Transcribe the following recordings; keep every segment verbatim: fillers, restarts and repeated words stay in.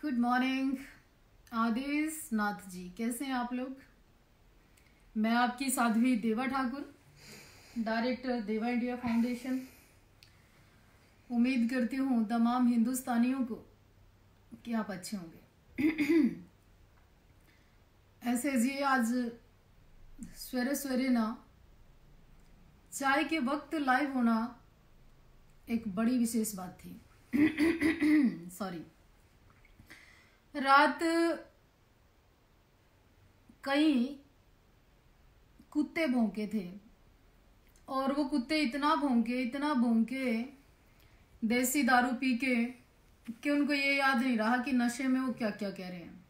Good morning आदेश नाथ जी, कैसे हैं आप लोग। मैं आपकी Sadhvi Deva Thakur, director Deva India foundation. उम्मीद करती हूँ तमाम हिंदुस्तानियों को कि आप अच्छे होंगे। ऐसे जी आज सवेरे सवेरे ना चाय के वक्त लाइव होना एक बड़ी विशेष बात थी। सॉरी, रात कई कुत्ते भौंके थे और वो कुत्ते इतना भौंके इतना भौंके देसी दारू पी के कि उनको ये याद नहीं रहा कि नशे में वो क्या क्या कह रहे हैं।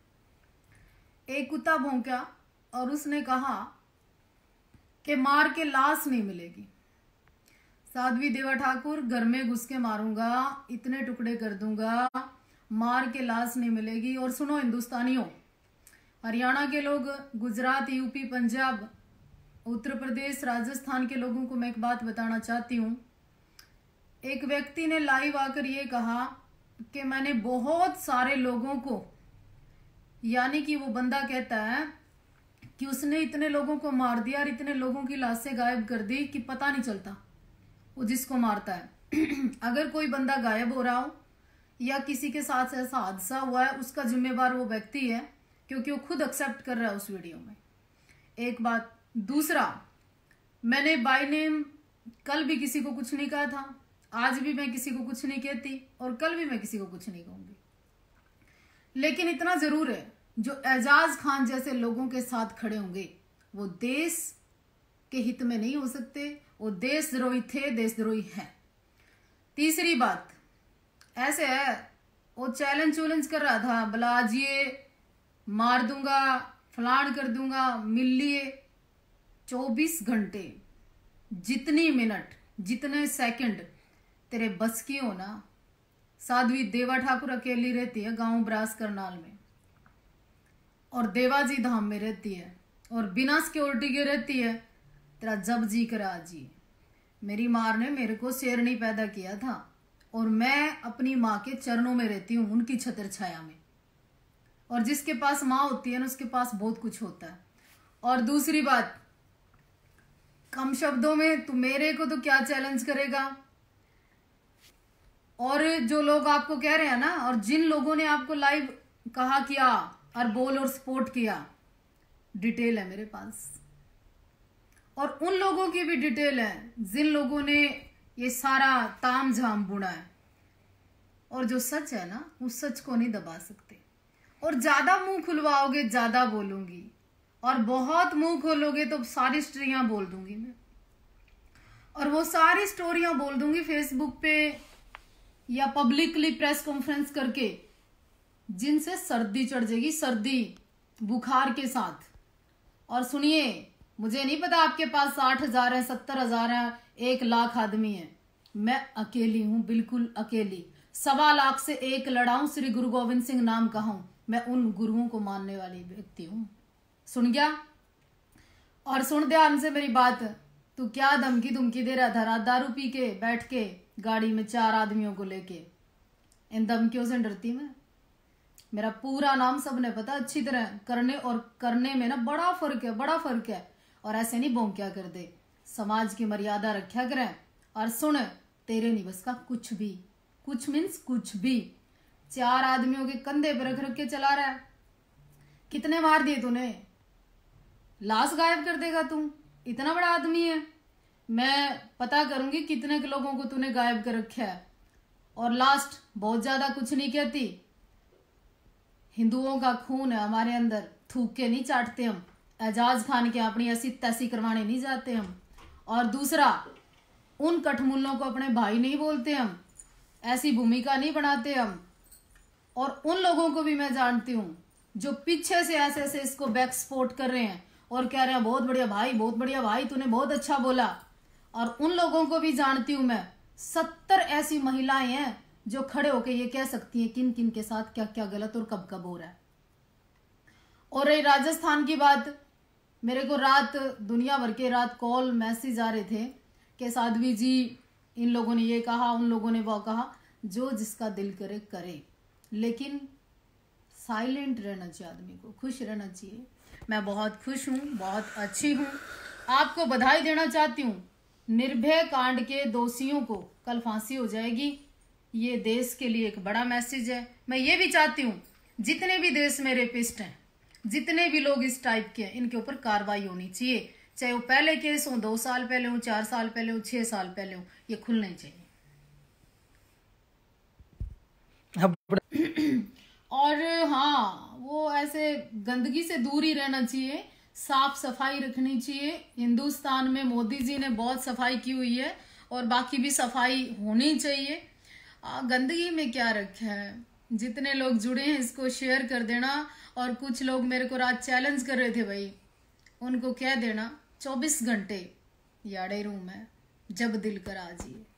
एक कुत्ता भौंका और उसने कहा कि मार के लाश नहीं मिलेगी। साध्वी देवा ठाकुर घर में घुस के मारूंगा, इतने टुकड़े कर दूंगा, मार के लाश नहीं मिलेगी। और सुनो हिंदुस्तानियों, हरियाणा के लोग, गुजरात, यूपी, पंजाब, उत्तर प्रदेश, राजस्थान के लोगों को मैं एक बात बताना चाहती हूँ। एक व्यक्ति ने लाइव आकर ये कहा कि मैंने बहुत सारे लोगों को, यानी कि वो बंदा कहता है कि उसने इतने लोगों को मार दिया और इतने लोगों की लाशें गायब कर दी कि पता नहीं चलता वो जिसको मारता है। अगर कोई बंदा गायब हो रहा हो या किसी के साथ ऐसा हादसा हुआ है, उसका जिम्मेवार वो व्यक्ति है, क्योंकि वो खुद एक्सेप्ट कर रहा है उस वीडियो में। एक बात। दूसरा, मैंने बाय नेम कल भी किसी को कुछ नहीं कहा था, आज भी मैं किसी को कुछ नहीं कहती और कल भी मैं किसी को कुछ नहीं कहूंगी। लेकिन इतना जरूर है, जो एजाज खान जैसे लोगों के साथ खड़े होंगे वो देश के हित में नहीं हो सकते, वो देशद्रोही थे, देशद्रोही हैं। तीसरी बात ऐसे है, वो चैलेंज चैलेंज कर रहा था, भला आज ये मार दूंगा, फलान कर दूंगा, मिल लिए। चौबीस घंटे, जितनी मिनट, जितने सेकंड तेरे बस की हो ना। साध्वी देवा ठाकुर अकेली रहती है गांव ब्रास करनाल में और देवाजी धाम में रहती है और बिना सिक्योरिटी के रहती है। तेरा जब जी करा जी। मेरी माँ ने मेरे को शेरनी पैदा किया था और मैं अपनी माँ के चरणों में रहती हूँ, उनकी छत्र छाया में। और जिसके पास माँ होती है ना, उसके पास बहुत कुछ होता है। और दूसरी बात, कम शब्दों में तू मेरे को तो क्या चैलेंज करेगा। और जो लोग आपको कह रहे हैं ना, और जिन लोगों ने आपको लाइव कहा किया और बोल और सपोर्ट किया, डिटेल है मेरे पास। और उन लोगों की भी डिटेल है जिन लोगों ने ये सारा ताम झाम बुना है। और जो सच है ना, उस सच को नहीं दबा सकते। और ज्यादा मुंह खुलवाओगे ज्यादा बोलूंगी, और बहुत मुंह खोलोगे तो सारी स्टोरियां बोल दूंगी मैं। और वो सारी स्टोरियां बोल दूंगी फेसबुक पे या पब्लिकली प्रेस कॉन्फ्रेंस करके, जिनसे सर्दी चढ़ जाएगी, सर्दी बुखार के साथ। और सुनिए, मुझे नहीं पता आपके पास साठ हजार है, सत्तर हजार है, एक लाख आदमी है। मैं अकेली हूं, बिल्कुल अकेली। सवा लाख से एक लड़ाऊं, श्री गुरु गोविंद सिंह नाम कहूं, मैं उन गुरुओं को मानने वाली व्यक्ति हूं। सुन गया? और सुन ध्यान से मेरी बात। तू क्या धमकी धमकी दे रहा था रात दारू पी के बैठ के गाड़ी में चार आदमियों को लेके? इन धमकियों से डरती मैं? मेरा पूरा नाम सबने पता अच्छी तरह। करने और करने में ना बड़ा फर्क है, बड़ा फर्क है। और ऐसे नहीं बोंक्या कर दे, समाज की मर्यादा रखा करें। और सुन, तेरे नहीं बस का कुछ भी, कुछ मीन्स कुछ भी। चार आदमियों के कंधे पर रख रख के चला रहा है। कितने मार दिए तूने? लाश गायब कर देगा तू? इतना बड़ा आदमी है। मैं पता करूंगी कितने के लोगों को तूने गायब कर रखा है। और लास्ट, बहुत ज्यादा कुछ नहीं कहती, हिंदुओं का खून है हमारे अंदर, थूक के नहीं चाटते हम। एजाज खान के अपनी ऐसी तैसी करवाने नहीं जाते हम। और दूसरा, उन कठमुल्लों को अपने भाई नहीं बोलते हम, ऐसी भूमिका नहीं बनाते हम। और उन लोगों को भी मैं जानती हूँ जो पीछे से ऐसे ऐसे इसको बैक सपोर्ट कर रहे हैं और कह रहे हैं बहुत बढ़िया भाई, बहुत बढ़िया भाई, तूने बहुत अच्छा बोला। और उन लोगों को भी जानती हूं मैं। सत्तर ऐसी महिलाएं हैं जो खड़े होकर ये कह सकती हैं किन किन के साथ क्या क्या गलत और कब कब हो रहा है। और रही राजस्थान की बात, मेरे को रात दुनिया भर के रात कॉल मैसेज आ रहे थे कि साध्वी जी, इन लोगों ने ये कहा, उन लोगों ने वो कहा। जो जिसका दिल करे करे, लेकिन साइलेंट रहना चाहिए, आदमी को खुश रहना चाहिए। मैं बहुत खुश हूँ, बहुत अच्छी हूँ। आपको बधाई देना चाहती हूँ। निर्भया कांड के दोषियों को कल फांसी हो जाएगी। ये देश के लिए एक बड़ा मैसेज है। मैं ये भी चाहती हूँ जितने भी देश में रेपिस्ट हैं, जितने भी लोग इस टाइप के हैं, इनके ऊपर कार्रवाई होनी चाहिए। चाहे वो पहले केस हो, दो साल पहले हो, चार साल पहले हो, छह साल पहले हो, ये खुलने चाहिए। और हाँ, वो ऐसे गंदगी से दूर ही रहना चाहिए, साफ सफाई रखनी चाहिए। हिंदुस्तान में मोदी जी ने बहुत सफाई की हुई है और बाकी भी सफाई होनी चाहिए। आ, गंदगी में क्या रखा है? जितने लोग जुड़े हैं इसको शेयर कर देना। और कुछ लोग मेरे को रात चैलेंज कर रहे थे भाई, उनको कह देना चौबीस घंटे याडे रूम है, जब दिल कर आ जाइए।